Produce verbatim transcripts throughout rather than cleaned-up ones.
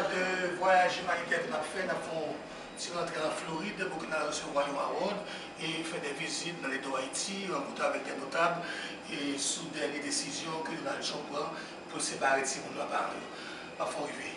de voyage humanitaire que nous avons fait, nous avons si on entre en Floride, beaucoup nous recevoir un award et fait des visites dans les deux Haïti, rencontrer avec des notables et sous des décisions que nous allons prendre pour séparer de ces gens-là par nous. Pas faut arriver.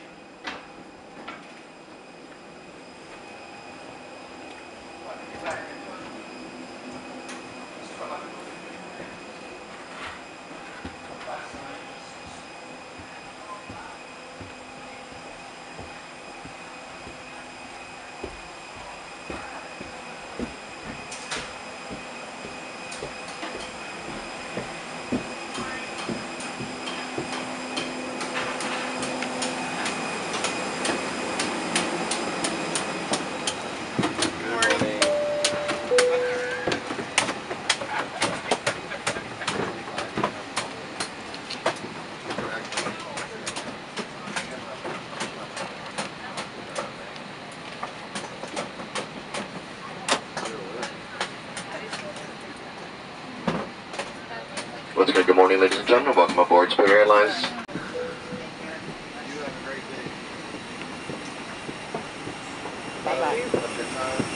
Once again, good morning, ladies and gentlemen. Welcome aboard Spirit Airlines. Bye-bye.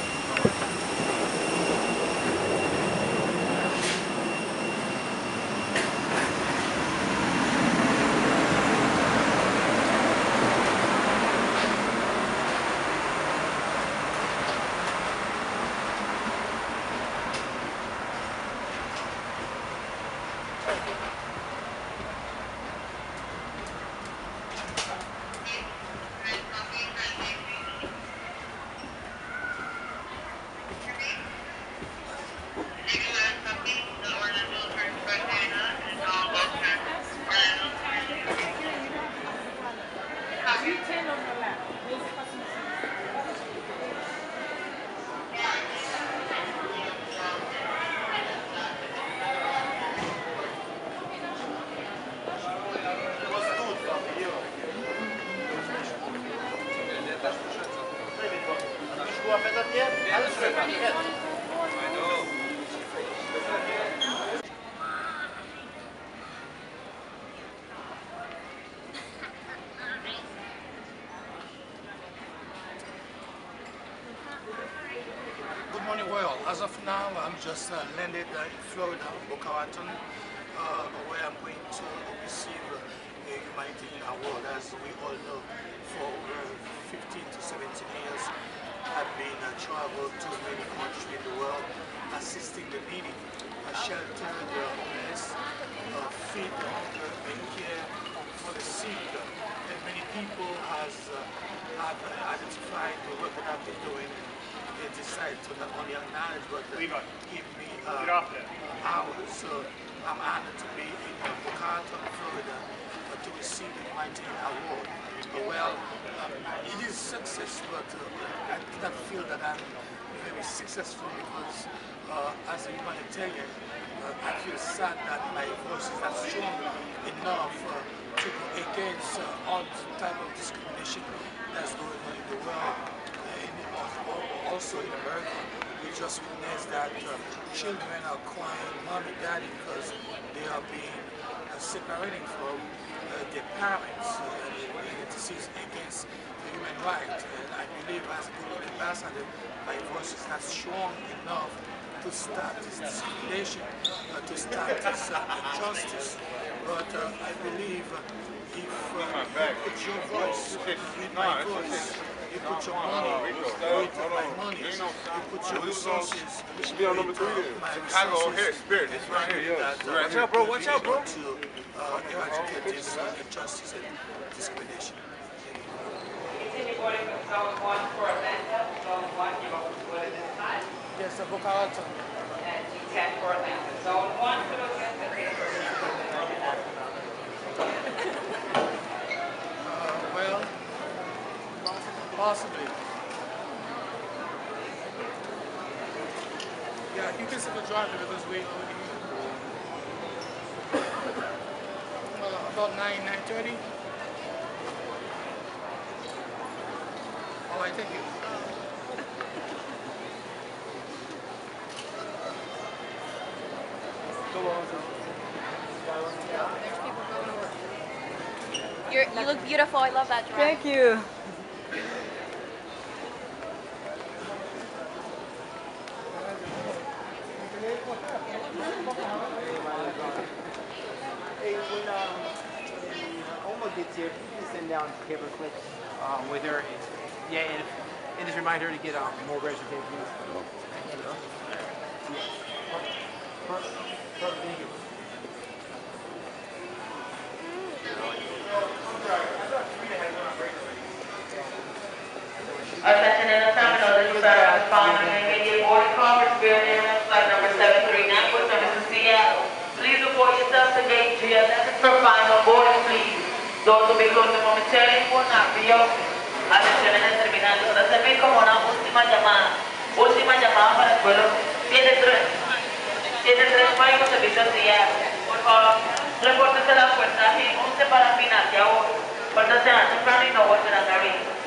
Good morning, world. As of now, I'm just uh, landed uh, in Florida, Boca Raton, uh, where I'm going to receive a humanitarian award. As we all know, for over fifteen to seventeen years, I've been uh, traveled to many countries in the world, assisting the needy, uh, shelter the homeless, uh, feed the hunger, and care for the sick. And many people has uh, have uh, identified the work that I've been doing. They decide to not only acknowledge but uh, give me uh, hours. So I'm honored to be in uh, Boca Raton, Florida, uh, to receive the humanitarian award. Uh, well, um, it is success, but uh, I do not feel that I'm very successful because uh, as a humanitarian, uh, I feel sad that my voice is not strong enough uh, to go against uh, all type of discrimination that's going on in the world. Also in America, we just witnessed that uh, children are crying, mom and daddy, because they are being uh, separating from uh, their parents. Uh, this is against the human rights, and I believe as a good ambassador, my voice is not strong enough to stop this discrimination, uh, to stop this uh, injustice. But uh, I believe uh, if uh, you put your voice with my voice, you put your money with my money, you put your resources with uh, my resources, Spirit, it's right here, that, uh, watch out, bro, watch out, bro. To uh, eradicate this uh, injustice and discrimination. Anybody from zone one for Atlanta? Zone one, give up the foot at this time. Yes, uh, Boca Raton. And G ten for Atlanta. Zone one for those guys that are Uh, well, possibly. Yeah, you can see the driver because we uh, about nine, nine thirty. All right, thank you. Go on. There's people going to work. You're You're, you look beautiful. I love that dress. Thank you. Hey, when, um, when Oma gets here, can you send down paper clips um, with her? Yeah, and, and just remind her to get um, more reservations. Perfect. Perfect. Thank you. Attention in the terminal, this is our responding and immediate boarding call for Spirit Airlines flight number seven three nine with service to Seattle. Please report yourself to gate G L S for final boarding, please. Doors will be closing momentarily, will not be open. Atención en el terminal, ahora se ve como una última llamada. Última llamada para el vuelo siete tres nueve servicio a Seattle. Por favor, repórtese la puerta once para final de ahora. Puertas se han temprano y no vuelven a abrir.